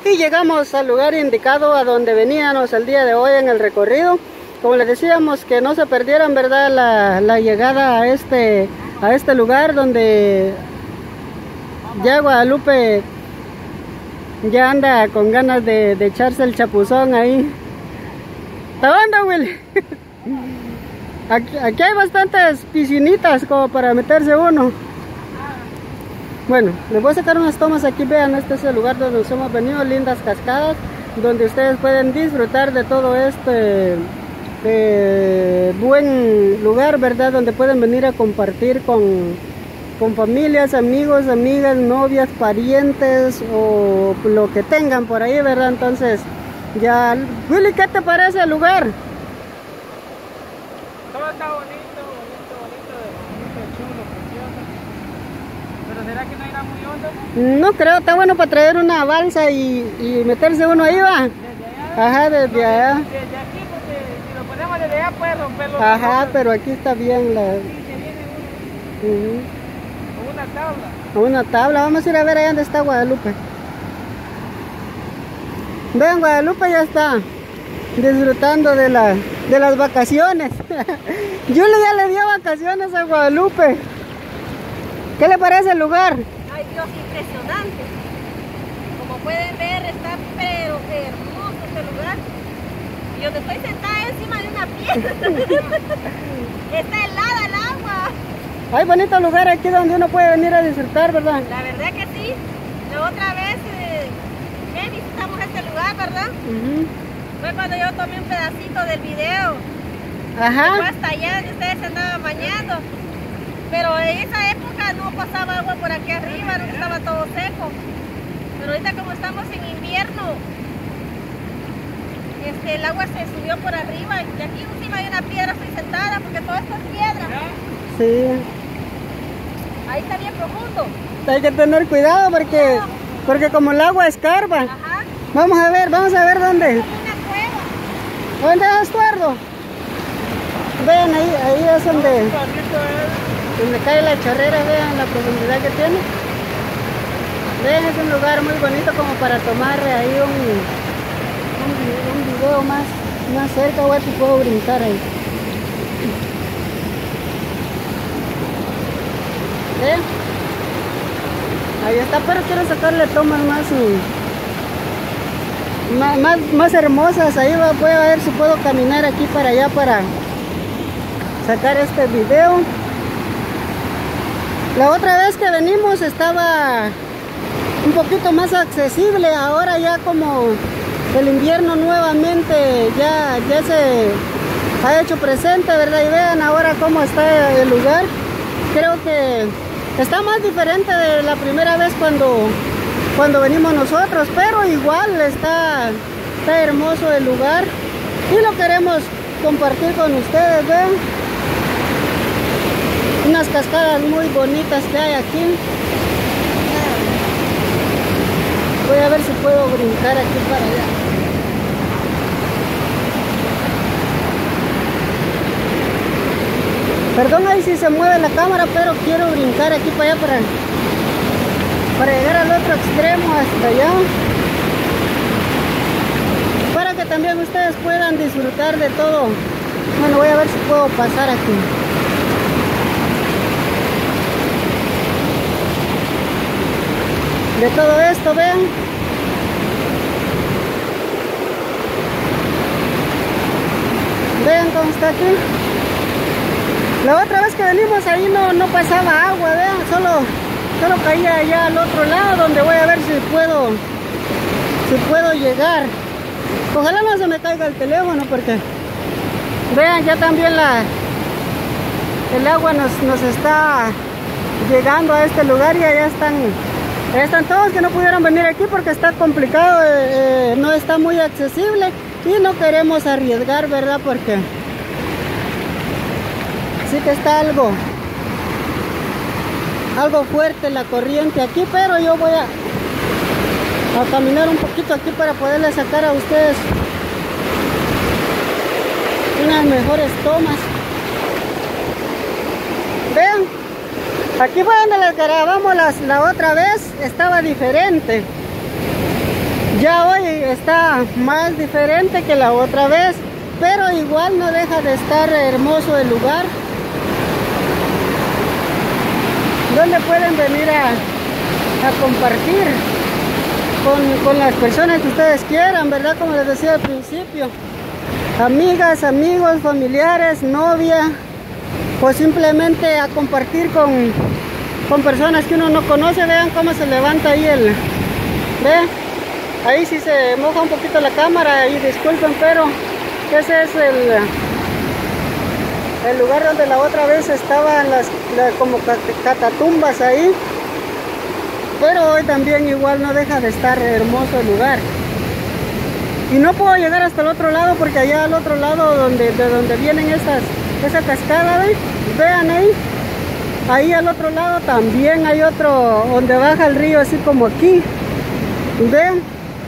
Y llegamos al lugar indicado a donde veníamos el día de hoy en el recorrido. Como les decíamos, que no se perdieran, ¿verdad?, la llegada a este lugar donde ya Guadalupe ya anda con ganas de echarse el chapuzón ahí. ¿Está onda, Willy? Aquí hay bastantes piscinitas como para meterse uno. Bueno, les voy a sacar unas tomas aquí. Vean, este es el lugar donde nos hemos venido, lindas cascadas, donde ustedes pueden disfrutar de todo este buen lugar, ¿verdad? Donde pueden venir a compartir con familias, amigos, amigas, novias, parientes o lo que tengan por ahí, ¿verdad? Entonces, ya, Willy, ¿qué te parece el lugar? Todo está bonito, chulo, precioso. Pero ¿será que no irá muy hondo? No creo, está bueno para traer una balsa y meterse uno ahí, ¿va? ¿Desde allá? Ajá, desde allá. Desde aquí, porque si lo ponemos desde allá puede romperlo. Ajá, pero aquí está bien la... Sí, se viene uno. Con una tabla. Una tabla, vamos a ir a ver allá donde está Guadalupe. Vean, Guadalupe ya está disfrutando de las vacaciones. Julia ya le dio vacaciones a Guadalupe. ¿Qué le parece el lugar? Ay Dios, impresionante. Como pueden ver, está pero hermoso este lugar. Y donde estoy sentada encima de una piedra. Está helada el agua. Hay bonito lugar aquí donde uno puede venir a disfrutar, ¿verdad? La verdad que sí. La otra vez visitamos este lugar, ¿verdad? Fue cuando yo tomé un pedacito del video. Ajá. Fue hasta allá donde ustedes se andaban bañando. Pero en esa época no pasaba agua por aquí arriba, no estaba todo seco. Pero ahorita como estamos en invierno, el agua se subió por arriba. Y aquí encima hay una piedra, estoy sentada porque todo esto es piedra. Sí. Ahí está bien profundo. Hay que tener cuidado porque como el agua escarba. Ajá. Vamos a ver dónde. Es una cueva. ¿Dónde es Estuardo? Vean, ahí es donde cae la chorrera, vean la profundidad que tiene. Vean, es un lugar muy bonito como para tomar ahí un video más cerca, o si puedo brincar ahí. ¿Ven? Ahí está, pero quiero sacarle tomas más hermosas. Ahí voy a ver si puedo caminar aquí para allá para sacar este video. La otra vez que venimos estaba un poquito más accesible. Ahora ya como el invierno nuevamente ya se ha hecho presente, ¿verdad? Y vean ahora cómo está el lugar. Creo que está más diferente de la primera vez cuando venimos nosotros, pero igual está hermoso el lugar y lo queremos compartir con ustedes. Vean, unas cascadas muy bonitas que hay aquí. Voy a ver si puedo brincar aquí para allá. Perdón ahí si se mueve la cámara, pero quiero brincar aquí para allá para llegar al otro extremo, hasta allá, para que también ustedes puedan disfrutar de todo. Bueno, voy a ver si puedo pasar aquí. De todo esto, vean. Vean cómo está aquí. La otra vez que venimos ahí no pasaba agua, vean, solo caía allá al otro lado, donde voy a ver si puedo llegar. Ojalá no se me caiga el teléfono, porque vean, ya también el agua nos está llegando a este lugar y allá están todos que no pudieron venir aquí porque está complicado, no está muy accesible y no queremos arriesgar, ¿verdad? Porque sí que está algo fuerte la corriente aquí, pero yo voy a caminar un poquito aquí para poderles sacar a ustedes unas mejores tomas. Vean, aquí fue donde les grabamos la otra vez, estaba diferente. Ya hoy está más diferente que la otra vez, pero igual no deja de estar hermoso el lugar, donde pueden venir a compartir con las personas que ustedes quieran, ¿verdad? Como les decía al principio, amigas, amigos, familiares, novia, o simplemente a compartir con personas que uno no conoce. Vean cómo se levanta ahí vean, ahí sí se moja un poquito la cámara y disculpen, pero ese es el lugar donde la otra vez estaban como catatumbas ahí, pero hoy también igual no deja de estar hermoso el lugar. Y no puedo llegar hasta el otro lado porque allá al otro lado de donde vienen esa cascada, ¿ven? Vean ahí al otro lado también hay otro donde baja el río, así como aquí, vean.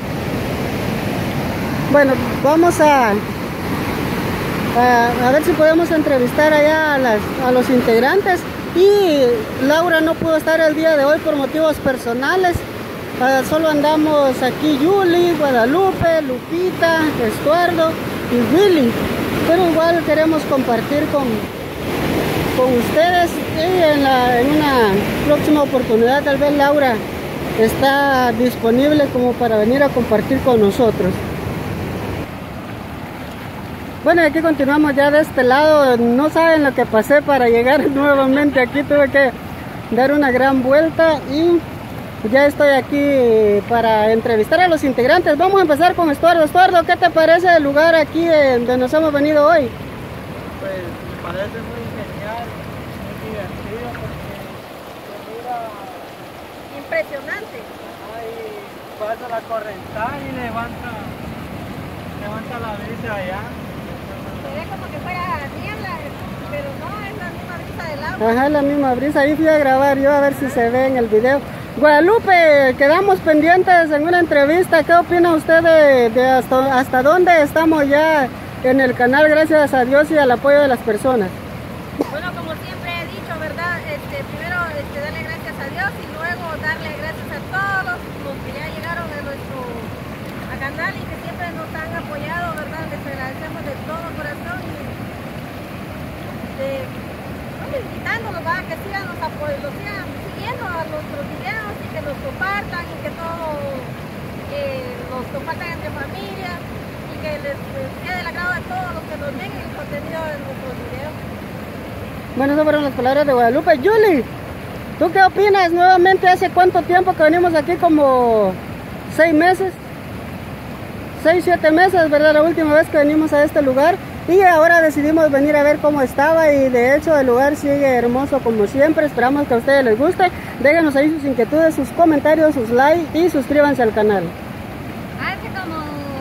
Bueno, vamos a ver si podemos entrevistar allá a los integrantes. Y Laura no pudo estar el día de hoy por motivos personales. Solo andamos aquí Yuli, Guadalupe, Lupita, Estuardo y Willy, pero igual queremos compartir con ustedes, y en una próxima oportunidad tal vez Laura está disponible como para venir a compartir con nosotros. Bueno, aquí continuamos ya de este lado. No saben lo que pasé para llegar nuevamente aquí. Tuve que dar una gran vuelta y ya estoy aquí para entrevistar a los integrantes. Vamos a empezar con Estuardo. Estuardo, ¿qué te parece el lugar aquí donde nos hemos venido hoy? Pues me parece muy genial, muy divertido porque se mira Impresionante. ahí, pasa la correntada y levanta la brisa allá. Se ve como que fuera niebla, pero no, es la misma brisa del agua. Ajá, la misma brisa. Ahí fui a grabar yo a ver si se ve en el video. Guadalupe, quedamos pendientes en una entrevista. ¿Qué opina usted de hasta dónde estamos ya en el canal, gracias a Dios y al apoyo de las personas? Bueno, como siempre he dicho, ¿verdad? Primero darle gracias a Dios y luego darle gracias a todos los que ya llegaron a nuestro canal y que siempre nos han apoyado, ¿verdad? Les agradecemos de todo corazón y invitándolos, ¿verdad? Que sigan nos sigan siguiendo a nuestros videos y que nos compartan y que todo los compartan entre familia y que les sea del agrado de todos los que nos ven el contenido de nuestros videos. Bueno, esas fueron las palabras de Guadalupe. Yuli, ¿tú qué opinas? Nuevamente, ¿hace cuánto tiempo que venimos aquí? Como 6 meses, 6, 7 meses, ¿verdad? La última vez que venimos a este lugar y ahora decidimos venir a ver cómo estaba y de hecho el lugar sigue hermoso como siempre. Esperamos que a ustedes les guste. Déjenos ahí sus inquietudes, sus comentarios, sus likes y suscríbanse al canal. Hace como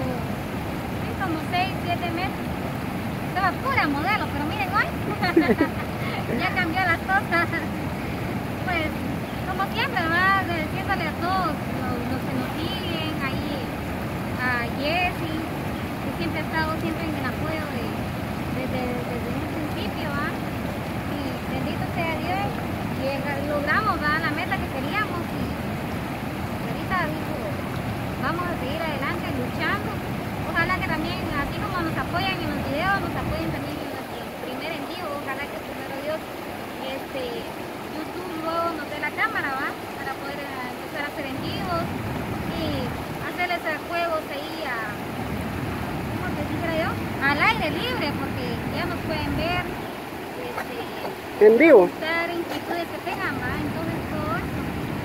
6, 7 meses estaba pura modelo, pero miren hoy ya cambió las cosas. Pues como siempre, ¿verdad? Diciéndole a todos los que nos siguen ahí, a Jessie, que siempre ha estado siempre en el apoyo desde un principio, ¿verdad? Y bendito sea Dios, logramos, ¿verdad? La meta que queríamos y ahorita dijo, vamos a seguir adelante luchando. Ojalá que también, así como nos apoyan en los videos, nos apoyen también en el primer en vivo. Ojalá que primero Dios, YouTube luego nos dé la cámara, ¿va? Para poder empezar a hacer en vivos y hacerles juegos ahí ¿cómo te dijera yo? Al aire libre, porque ya nos pueden ver. En vivo. Estar inquietudes que tengan, ¿va? Entonces todo eso.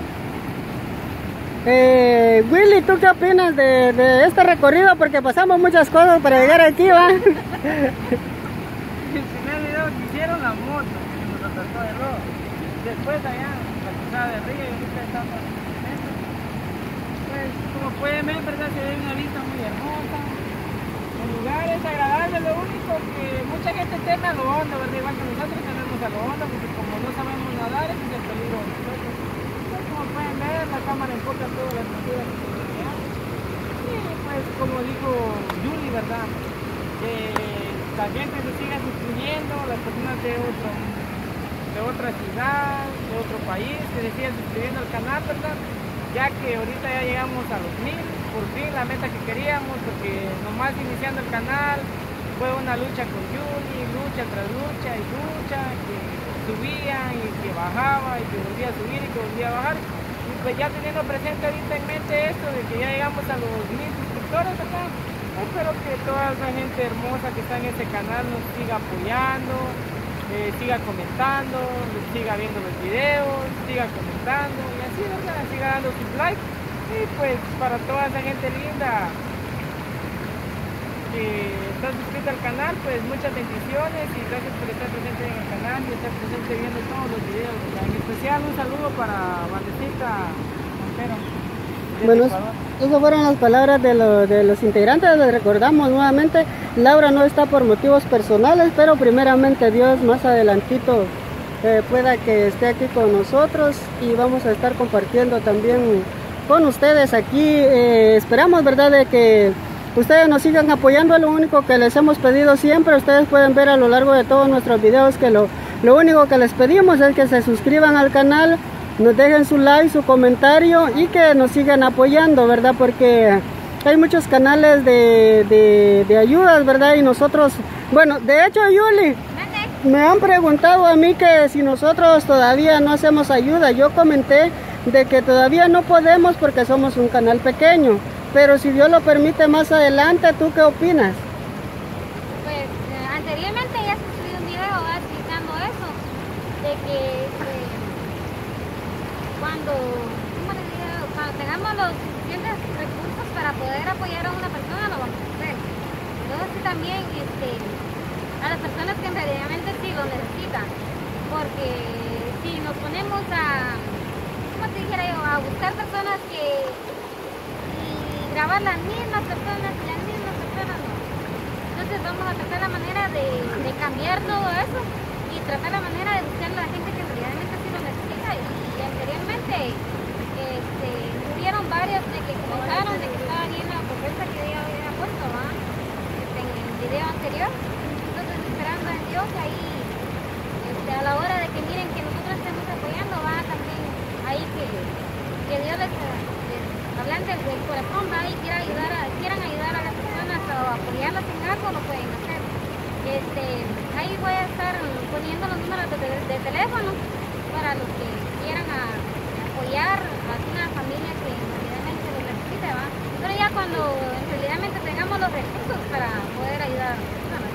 Willy, ¿tú qué opinas de este recorrido? Porque pasamos muchas cosas para llegar aquí, ¿va? El primer video que hicieron la moto, que nos atrasó de rojo. Después allá, la cruzada del río y ahorita estamos en esto. Pues como pueden ver, ¿verdad? Se ve una vista muy hermosa. El lugar es agradable, lo único que mucha gente teme a lo hondo, ¿verdad? Igual que nosotros tenemos a lo hondo, porque como no sabemos nadar, ese es el peligro de nosotros. Pues como pueden ver, la cámara enfoca todas las medidas que se vean. Y pues como dijo Yuli, ¿verdad? Que la gente se siga suscribiendo, las personas de otra ciudad, de otro país, que se sigan suscribiendo al canal, ¿verdad? Ya que ahorita ya llegamos a los 1000, por fin la meta que queríamos, porque nomás iniciando el canal fue una lucha con Yuli, lucha tras lucha y lucha, que subía y que bajaba y que volvía a subir y que volvía a bajar. Y pues ya teniendo presente ahorita en mente esto de que ya llegamos a los 1000 suscriptores, ¿verdad? Espero que toda esa gente hermosa que está en este canal nos siga apoyando, siga comentando, siga viendo los videos, siga comentando y así, ¿verdad? Siga dando sus likes. Y pues para toda esa gente linda que está suscrita al canal, pues muchas bendiciones y gracias por estar presente en el canal y estar presente viendo todos los videos, ¿verdad? En especial un saludo para Vanesita Montero. Bueno, esas fueron las palabras de los integrantes. Les recordamos nuevamente, Laura no está por motivos personales, pero primeramente Dios más adelantito pueda que esté aquí con nosotros y vamos a estar compartiendo también con ustedes aquí. Esperamos, ¿verdad?, de que ustedes nos sigan apoyando. Es lo único que les hemos pedido siempre. Ustedes pueden ver a lo largo de todos nuestros videos que lo único que les pedimos es que se suscriban al canal, nos dejen su like, su comentario y que nos sigan apoyando, ¿verdad? Porque hay muchos canales de ayudas, ¿verdad? Y nosotros, bueno, de hecho, Yuli, me han preguntado a mí que si nosotros todavía no hacemos ayuda. Yo comenté de que todavía no podemos porque somos un canal pequeño, pero si Dios lo permite más adelante, ¿tú qué opinas? Pues anteriormente ya subí un video explicando eso, de que cuando tengamos los suficientes recursos para poder apoyar a una persona, lo vamos a hacer. Entonces sí, también a las personas que en realidad sí lo necesitan, porque si nos ponemos a, como te dijera yo, a buscar personas y grabar las mismas personas, no. Entonces vamos a tratar la manera de cambiar todo eso y tratar la manera de buscar a la gente que en realidad sí lo necesita. Y anteriormente hubieron varios de que comentaron de que estaban viendo la propuesta que yo había puesto en el video anterior. Entonces esperando en Dios ahí a la hora de que miren que nosotros estemos apoyando, va también ahí que Dios les hablando del corazón, va y quieran ayudar a las personas o apoyarlas en algo, lo pueden hacer. Ahí voy a estar poniendo los números de teléfono para los que quieran apoyar a una familia que realmente lo necesite, ¿va? Pero ya cuando realmente tengamos los recursos para poder ayudar a las personas.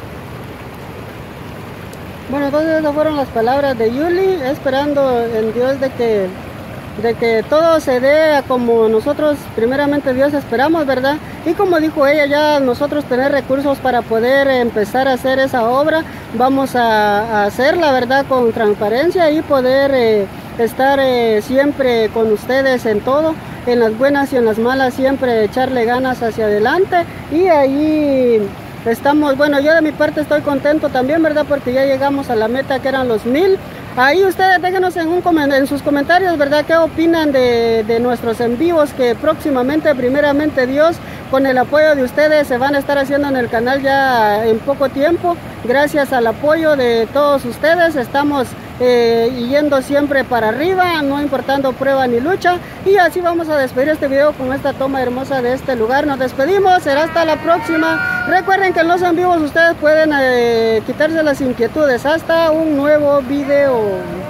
Bueno, entonces esas fueron las palabras de Yuli, esperando en Dios de que todo se dé como nosotros primeramente Dios esperamos, ¿verdad? Y como dijo ella, ya nosotros tener recursos para poder empezar a hacer esa obra, vamos a hacerla, ¿verdad?, con transparencia y poder estar siempre con ustedes en todo, en las buenas y en las malas, siempre echarle ganas hacia adelante. Y ahí estamos, bueno, yo de mi parte estoy contento también, ¿verdad?, porque ya llegamos a la meta que eran los 1000. Ahí ustedes déjenos en sus comentarios, ¿verdad?, qué opinan de nuestros en vivos que próximamente, primeramente Dios, con el apoyo de ustedes se van a estar haciendo en el canal ya en poco tiempo. Gracias al apoyo de todos ustedes estamos yendo siempre para arriba, no importando prueba ni lucha. Y así vamos a despedir este video con esta toma hermosa de este lugar. Nos despedimos, será hasta la próxima. Recuerden que en los en vivos ustedes pueden quitarse las inquietudes. Hasta un nuevo video.